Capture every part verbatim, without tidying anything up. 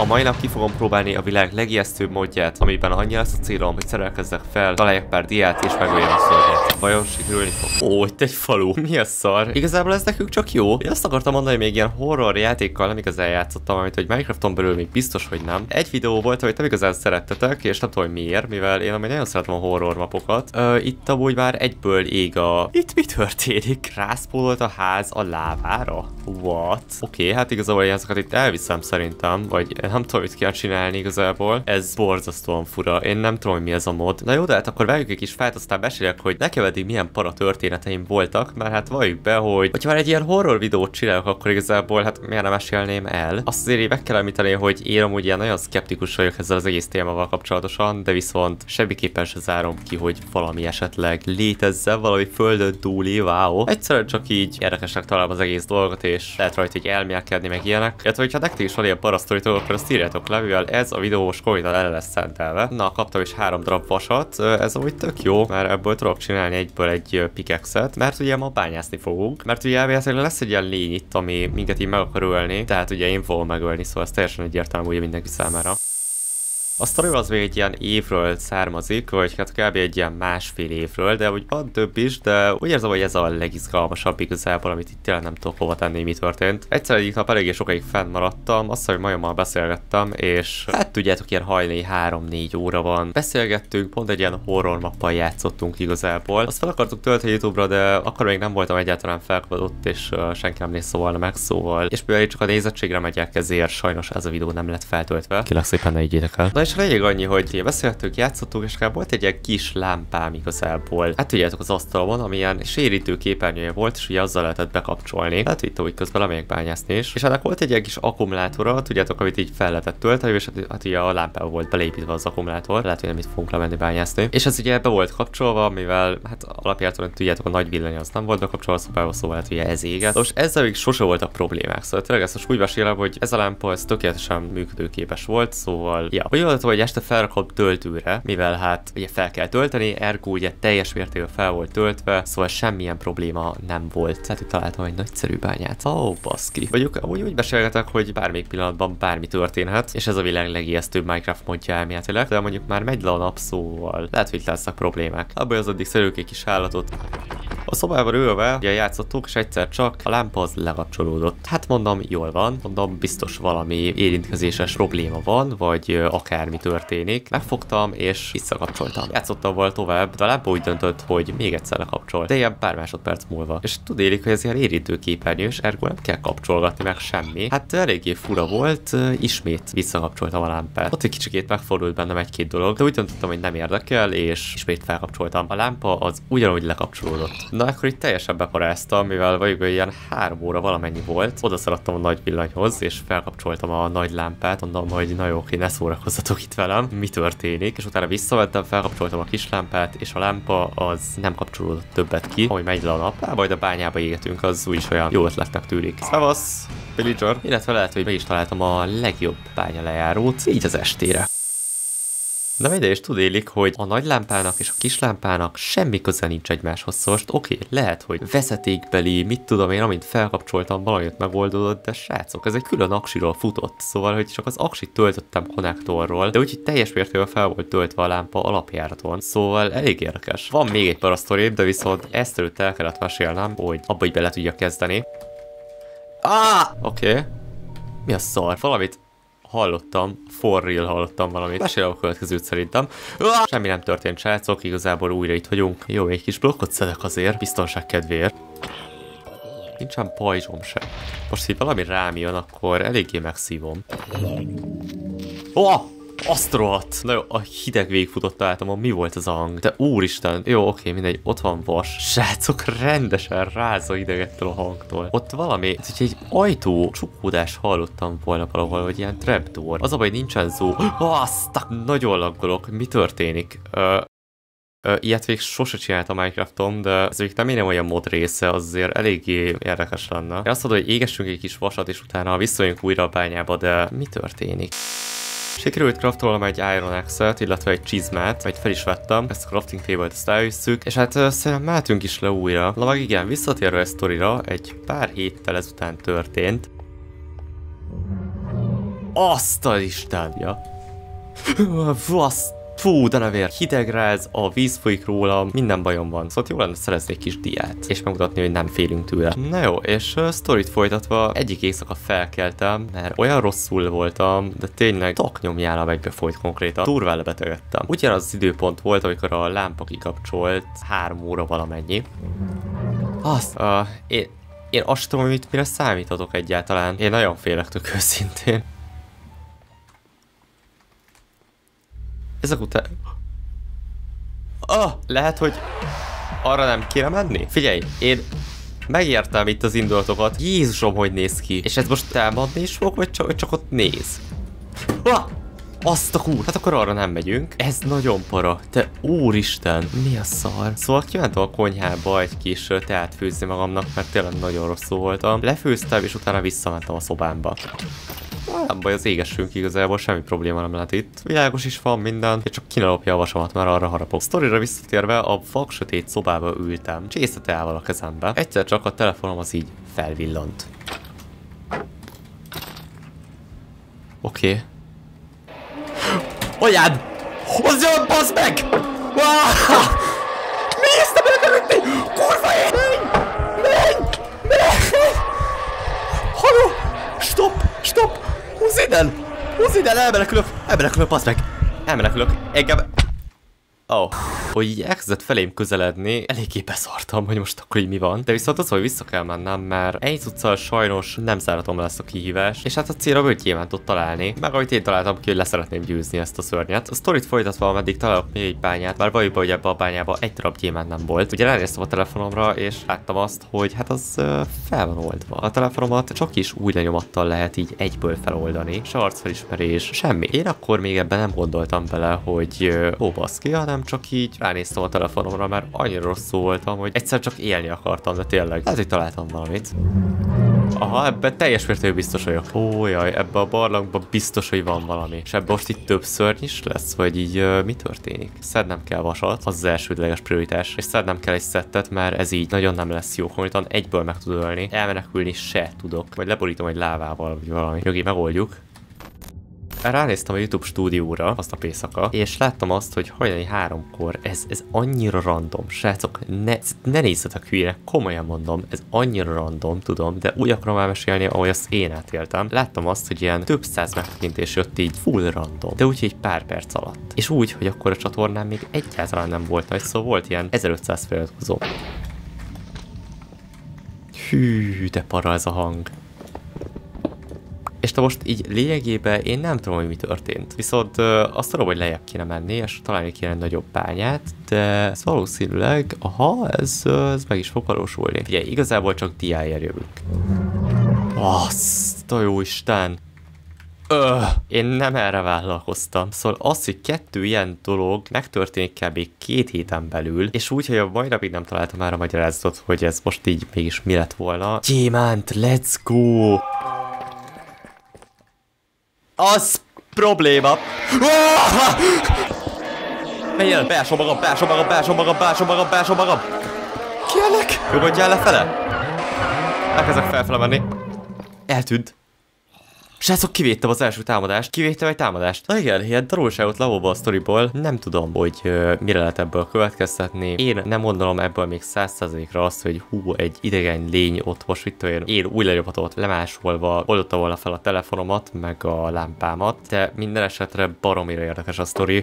A mai nap ki fogom próbálni a világ legijesztőbb módját, amiben annyi lesz a célom, hogy szerelkezzek fel, találjak pár diát és megöljön a szörnyet. Vajon sikerülni fog? Ó, itt egy falu. Mi a szar? Igazából ez nekünk csak jó. Én azt akartam mondani, hogy még ilyen horror játékkal nem igazán játszottam, amit hogy Minecrafton belül még biztos, hogy nem. Egy videó volt, amit nem igazán szerettetek, és nem tudom, hogy miért, mivel én amúgy nagyon szeretem a horror mapokat. Ö, itt amúgy már egyből ég a... Itt mi történik? Rászpólolt a ház a lávára? What? Oké, okay, hát igazából ezeket itt elviszem szerintem, vagy nem tudom, mit kell csinálni igazából. Ez borzasztóan fura. Én nem tudom, hogy mi ez a mod. Na jó, de hát akkor vágjuk egy kis fájt, aztán mesélek, hogy nekem eddig milyen para történeteim voltak, mert hát valljuk be, hogy hogyha már egy ilyen horror videót csinálok, akkor igazából hát miért nem mesélném el. Azt azért meg kell említeni, hogy én amúgy ilyen nagyon szkeptikus vagyok ezzel az egész témával kapcsolatosan, de viszont semmiképpen se zárom ki, hogy valami esetleg létezzen, valami földön túli, wow. Egyszerűen csak így érdekesnek találom az egész dolgot, és lehet rajta egy elmélkedni meg ilyenek. Illetve, hogyha nektek is van ilyen parasztoritok, akkor azt írjátok le, mivel ez a videó most konkrétan el lesz szentelve. Na, kaptam is három darab vasat, ez amúgy tök jó, mert ebből tudok csinálni egyből egy pickaxe-et, mert ugye ma bányászni fogunk. Mert ugye elméletileg lesz egy ilyen lény itt, ami minket így meg akar ölni, tehát ugye én fogom megölni, szóval ez teljesen egyértelmű ugye mindenki számára. A sztori az még egy ilyen évről származik, vagy hát kb. Egy ilyen másfél évről, de úgy van több is, de úgy érzem, hogy ez a legizgalmasabb igazából, amit itt tényleg nem tudok hova tenni, mi történt. Egyszer egyik nap eléggé sokáig fennmaradtam, azt hogy majommal beszélgettem, és hát tudjátok, ilyen hajnali három-négy óra van. Beszélgettünk, pont egy ilyen horror mappal játszottunk igazából. Azt fel akartuk tölteni YouTube-ra, de akkor még nem voltam egyáltalán felkapott, és uh, senki nem nézte volna meg, szóval. És mivel csak a nézettségre megyek, ezért sajnos ez a videó nem lett feltöltve. Kérlek szépen ne higgyétek el. És a lényeg annyi, hogy beszéltük, játszottuk, és volt egy ilyen kis lámpám igazából. Hát tudjátok, az asztalon, ami ilyen sérítő képernyője volt, és ugye azzal lehetett bekapcsolni. Hát itt úgy közben lemegyek bányászni is. És ennek volt egy ilyen kis akkumulátora, tudjátok, amit így fel lehetett tölteni, és hát, hát ugye a lámpával volt beleépítve az akkumulátor. Lehet, hogy nem itt fogunk lemenni bányászni. És ez ugye be volt kapcsolva, mivel hát alapjáton tudjátok, a nagy villany az nem volt bekapcsolva a szobába, szóval hát ugye ez éget. Most ezzel még sose voltak problémák. Szóval tényleg ezt most úgy mesélem, hogy ez a lámpa ez tökéletesen működőképes volt, szóval ja. Úgy volt, hogy este felrakom töltőre, mivel hát ugye fel kell tölteni, ergo ugye teljes mértékben fel volt töltve, szóval semmilyen probléma nem volt. Tehát itt találtam egy nagyszerű bányát. Ó, oh, baszki. Vagyok, úgy úgy beszélgetek, hogy bármelyik pillanatban bármi történhet, és ez a világ legijesztőbb Minecraft modja elméletileg, de mondjuk már megy le a nap, szóval lehet, hogy lesznek problémák. Abban az addig szerünk egy kis állatot. A szobában ülve, ugye játszottuk, és egyszer csak a lámpa az lekapcsolódott. Hát mondom, jól van, mondom, biztos valami érintkezéses probléma van, vagy akármi történik. Megfogtam, és visszakapcsoltam. Játszottam volna tovább, de a lámpa úgy döntött, hogy még egyszer lekapcsol. De ilyen pár másodperc múlva. És tudélik, hogy ez ilyen érintő képernyős, ergo nem kell kapcsolgatni meg semmi. Hát eléggé fura volt, ismét visszakapcsoltam a lámpát. Ott egy kicsikét megfordult bennem egy-két dolog, de úgy döntöttem, hogy nem érdekel, és ismét felkapcsoltam. A lámpa az ugyanúgy lekapcsolódott. Na, akkor itt teljesen beparáztam, mivel vagyok, hogy ilyen három óra valamennyi volt. Oda szaladtam a nagy villanyhoz, és felkapcsoltam a nagy lámpát. Mondom, hogy na jó, oké, ne szórakozzatok itt velem, mi történik. És utána visszavettem, felkapcsoltam a kis lámpát, és a lámpa az nem kapcsolódott többet ki, ahogy megy le a nap. Á, majd a bányába égetünk, az úgyis olyan jó ötletnek tűnik. Szavasz, villager! Illetve lehet, hogy meg is találtam a legjobb bánya lejárót, így az estére. De mindegy, és tudélik, hogy a nagy lámpának és a kis lámpának semmi köze nincs egymáshoz. Szóval oké, okay, lehet, hogy vezetékbeli, mit tudom én, amint felkapcsoltam, valamit megoldódott, de srácok, ez egy külön aksiról futott. Szóval, hogy csak az aksit töltöttem konnektorról, de úgyhogy teljes mértékben fel volt töltve a lámpa alapjáraton. Szóval elég érdekes. Van még egy parasztorim, de viszont ezt előtt el kellett mesélnem, hogy abba így bele tudja kezdeni. Ah! Oké. Okay. Mi a szar? Valamit hallottam, for real hallottam valamit. Mesélem a következőt szerintem. Ah! Semmi nem történt, srácok, igazából újra itt vagyunk. Jó, egy kis blokkot szedek azért, biztonság kedvéért. Nincsen pajzsom se. Most, ha valami rám jön, akkor eléggé megszívom. Oh! Azt rohadt! Na jó, a hideg végigfutott általában, mi volt az a hang? De úristen, jó, oké, mindegy, ott van vas. Srácok, rendesen rázza idegettől a hangtól. Ott valami, ez egy ajtó csukódás hallottam volna valahol, hogy ilyen trapdoor. Az a baj, nincsen szó. Azt, nagyon laggolok, mi történik? Ö, ö, ilyet még sose csináltam Minecrafton, de ez még nem én olyan mod része, az azért eléggé érdekes lenne. Én azt mondom, hogy égessünk egy kis vasat, és utána visszajönk újra a bányába, de mi történik? Sikerült craftolnom egy Iron Axe-et, illetve egy csizmát, majd fel is vettem, ezt a crafting table-t ezt elvisszük, és hát uh, szerintem mehetünk is le újra. Na meg igen, visszatérve a sztorira, egy pár héttel ezután történt. Azt a Isten! Ja. Vasz. Fú, de nevér. Hideg ráz, a víz folyik rólam, minden bajom van. Szóval jó lenne szerezni egy kis diát, és megmutatni, hogy nem félünk tőle. Na jó, és uh, sztorit folytatva egyik éjszaka felkeltem, mert olyan rosszul voltam, de tényleg taknyomjára megbefolyt konkrétan. Durván lebetegedtem. Ugyanaz az időpont volt, amikor a lámpa kikapcsolt, három óra valamennyi. Azt, uh, én, én azt tudom, hogy mire számítatok egyáltalán. Én nagyon félek tök őszintén. Ezek után... Ah, lehet, hogy arra nem kéne menni? Figyelj, én megértem itt az indulatokat. Jézusom, hogy néz ki. És ez most támadni is fog, vagy csak, csak ott néz? Ah! Azt a kur... Hát akkor arra nem megyünk. Ez nagyon para. Te úristen, mi a szar? Szóval kimentem a konyhába egy kis teát főzni magamnak, mert tényleg nagyon rosszul voltam. Lefőztem, és utána visszamentem a szobámba. Nem baj, az égessünk igazából, semmi probléma nem lehet itt. Világos is van minden, és csak kinalopja a vasamat, már arra harapok. Sztorira visszatérve, a vaksötét szobába ültem, csésze teával a kezembe. Egyszer csak a telefonom az így felvillant. Oké. Okay. Anyád! Az jön, bassz meg! Mi ezt nem előtt? Kurva éj! Menj! Menj! Haló! Stop! Stop! Húzz innen! Húzz innen! Elmenekülök! Elmenekülök, bassz meg! Elmenekülök! Engem... Oh. Hogy így elkezdett felém közeledni, eléggé beszartam, hogy most akkor így mi van. De viszont az, hogy vissza kell mennem, mert egy cuccal sajnos nem záratom le ezt a kihívást, és hát a célra öt gyémántot találni. Meg ahogy én találtam ki, hogy leszeretném győzni ezt a szörnyet. A sztorit folytatva, ameddig találok még egy bányát, bár valójában, hogy ebbe a bányába egy darab gyémánt nem volt. Ugye ránéztem a telefonomra, és láttam azt, hogy hát az uh, fel van oldva. A telefonomat csak is új lenyomattal lehet így egyből feloldani. Se arcfelismerés, semmi. Én akkor még ebben nem gondoltam bele, hogy uh, ó, baszki, hanem csak így ránéztem a telefonomra, mert annyira rosszul voltam, hogy egyszer csak élni akartam, de tényleg. Hát, hogy találtam valamit. Aha, ebben teljes mértékben biztos vagyok. Ó, jaj, ebben a barlangban biztos, hogy van valami. És ebben most itt több szörny is lesz, vagy így uh, mi történik? Szednem kell vasat, az az elsődleges prioritás. És szednem kell egy szettet, mert ez így nagyon nem lesz jó. Konkrétan egyből meg tud ölni. Elmenekülni se tudok. Vagy leborítom egy lávával, vagy valami. Jogi, megoldjuk. Ránéztem a YouTube stúdióra aznap éjszaka, és láttam azt, hogy hajnali háromkor ez, ez annyira random. Srácok, ne, ne nézzetek hülyének, komolyan mondom, ez annyira random, tudom, de úgy akarom elmesélni, ahogy azt én átéltem. Láttam azt, hogy ilyen több száz megtekintés jött így full random, de úgy, egy pár perc alatt. És úgy, hogy akkor a csatornán még egyáltalán nem volt nagy, szóval volt ilyen ezerötszáz feliratkozó. Hű, de para ez a hang. És de most így lényegében én nem tudom, hogy mi történt. Viszont uh, azt tudom, hogy lejjebb kéne menni, és találni kéne egy nagyobb bányát, de ez valószínűleg, aha, ez, ez meg is fog valósulni. Ugye, igazából csak diáért jövünk. Azt a jó Isten! Öh, én nem erre vállalkoztam. Szóval az, hogy kettő ilyen dolog megtörténik kb. Két héten belül, és úgy, hogy a mai napig nem találtam már a magyarázatot, hogy ez most így mégis mi lett volna. Gyémánt, let's go! Az probléma. Menjél, beásom magam, beásom magam, beásom magam, beásom magam, beásom magam. Kérlek, nyugodjál lefele. Elkezdek felfele menni. Eltűnt. Srácok, kivédtem az első támadást. Kivédtem egy támadást. Na igen, ilyen darulságot leolva a sztoriból. Nem tudom, hogy uh, mire lehet ebből következtetni. Én nem gondolom ebből még száz százalékra azt, hogy hú, egy idegen lény ott most itt olyan. Én új lenyomhatót lemásolva oldotta volna fel a telefonomat, meg a lámpámat. De minden esetre baromira érdekes a sztori.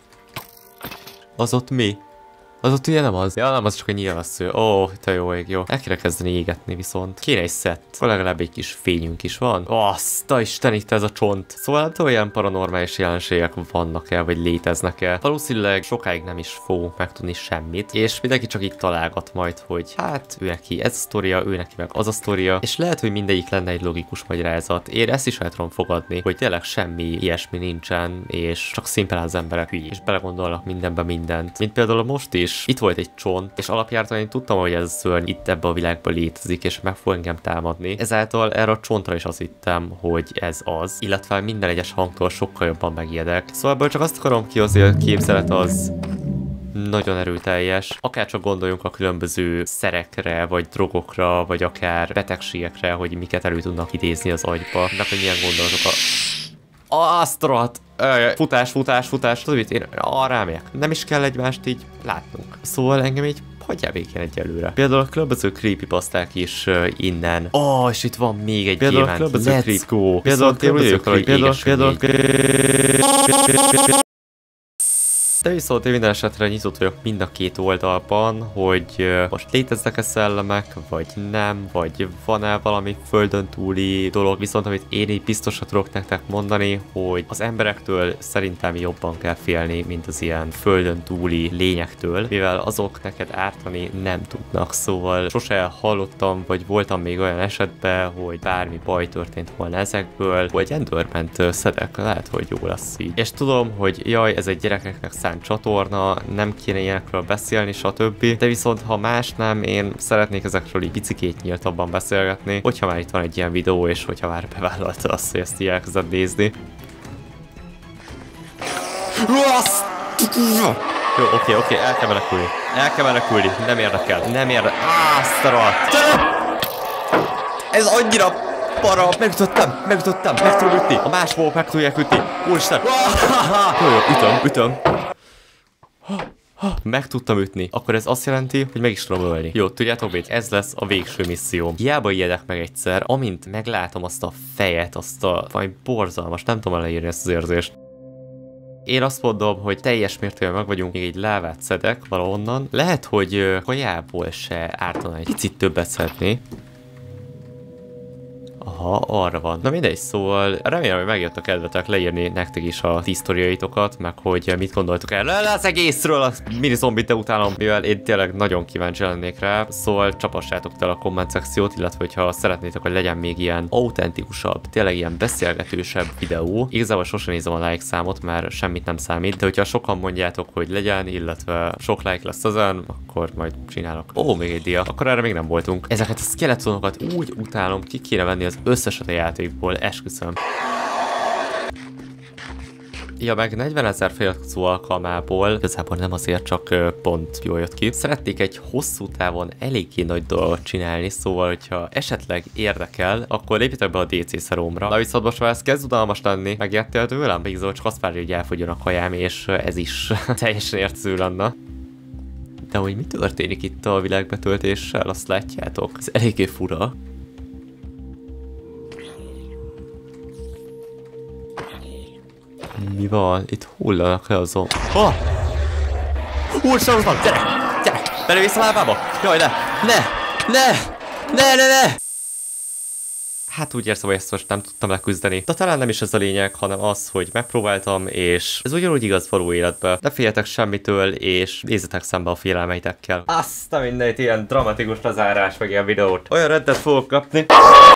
Az ott mi? Az ott ugye nem az. Ja, nem, az csak egy nyilvessző. Ó, te jó ég, jó. El kéne kezdeni égetni viszont. Kéne egy szett. Legalább egy kis fényünk is van. Azt a Isten, itt ez a csont. Szóval nem tudom, olyan paranormális jelenségek vannak-e, vagy léteznek-e. Valószínűleg sokáig nem is fogunk megtudni semmit. És mindenki csak itt találgat majd, hogy hát ő neki ez a sztoria, ő neki meg az a sztoria. És lehet, hogy mindegyik lenne egy logikus magyarázat. Én ezt is el tudom fogadni, hogy tényleg semmi ilyesmi nincsen, és csak szimplán az emberek hülyék, és belegondolnak mindenbe mindent. Mint például most is. Itt volt egy csont, és alapjártan én tudtam, hogy ez a szörny itt ebbe a világban létezik, és meg fog engem támadni. Ezáltal erre a csontra is azt hittem, hogy ez az, illetve minden egyes hangtól sokkal jobban megijedek. Szóval ebből csak azt akarom kihozni, hogy a képzelet az nagyon erőteljes. Akár csak gondoljunk a különböző szerekre, vagy drogokra, vagy akár betegségekre, hogy miket elő tudnak idézni az agyba. De hogy milyen gondolatok a... Azt rohadt. Futás, futás, futás. Tudod mit? Én arra megyek. Nem is kell egymást így látnunk. Szóval engem így hagyjál végén egyelőre. Például a különböző creepypaszták is uh, innen. Ó, oh, és itt van még egy például gyémánt. Let's go. Például a különböző például De viszont én minden esetre nyitott vagyok mind a két oldalban, hogy uh, most léteznek-e szellemek, vagy nem, vagy van-e valami földön túli dolog, viszont amit én így biztosan tudok nektek mondani, hogy az emberektől szerintem jobban kell félni, mint az ilyen földön túli lényektől, mivel azok neked ártani nem tudnak, szóval sose hallottam, vagy voltam még olyan esetben, hogy bármi baj történt volna ezekből, vagy Enderment szedek, lehet, hogy jó lesz így. És tudom, hogy jaj, ez egy gyerekeknek szánt csatorna, nem kéne ilyenekről beszélni, stb. De viszont ha más nem, én szeretnék ezekről így picikét nyíltabban beszélgetni, hogyha már itt van egy ilyen videó, és hogyha már bevállalta azt, hogy ezt így elkezded nézni. Jó, oké, oké, el kell menekülni. El kell menekülni, nem érdekel, nem érdekel. Azt a rohadt. Ez annyira para, megütöttem, megütöttem, meg tudom ütni. A más volt meg tudják ütni. Úristen. Jó, jó, ütöm, ütöm. Meg tudtam ütni. Akkor ez azt jelenti, hogy meg is tudom ölni. Jó, tudjátok mit? Ez lesz a végső misszióm. Hiába ijedek meg egyszer, amint meglátom azt a fejet, azt a valami borzalmas, nem tudom leírni ezt az érzést. Én azt mondom, hogy teljes mértékben meg vagyunk, még egy lávát szedek valahonnan. Lehet, hogy kajából se ártana egy picit többet szedni. Aha, arra van. Na mindegy, szóval remélem, hogy megjött a kedvetek leírni nektek is a ti sztoriaitokat, meg hogy mit gondoltok el az egészről, a mini zombit, de utálom, mivel én tényleg nagyon kíváncsi lennék rá, szóval csapassátok el a komment szekciót, illetve hogyha szeretnétek, hogy legyen még ilyen autentikusabb, tényleg ilyen beszélgetősebb videó. Igazából sosem nézem a like számot, mert semmit nem számít, de hogyha sokan mondjátok, hogy legyen, illetve sok like lesz ezen, akkor majd csinálok. Ó, még egy dia, akkor erre még nem voltunk. Ezeket a skeletonokat úgy utálom, ki kéne venni az összeset a játékból, esküszöm. Ja, meg negyvenezer feliratkozó alkalmából, igazából nem azért, csak uh, pont jól jött ki. Szeretnék egy hosszú távon eléggé nagy dolgot csinálni, szóval, hogyha esetleg érdekel, akkor lépjetek be a dé cé szerómra. Na viszont most már ez kezd unalmas lenni, megértél tőlem? Igazából csak azt várja, hogy elfogyjon a kajám, és ez is teljesen értező lenne. De hogy mi történik itt a világbetöltéssel, azt látjátok? Ez eléggé fura. Mi van? Itt hullanak le azon. Oh! Úristen, ott van! Gyere! Gyere! Belővész a lábába! Jaj, ne! Ne! Ne! Ne, ne, ne! Hát úgy érzem, hogy ezt most nem tudtam leküzdeni. De talán nem is ez a lényeg, hanem az, hogy megpróbáltam, és ez ugyanúgy igaz való életbe. Ne féljetek semmitől, és nézzetek szembe a félelmeitekkel. Azt a mindenit, ilyen dramatikus lezárás, meg ilyen videót. Olyan rendet fogok kapni.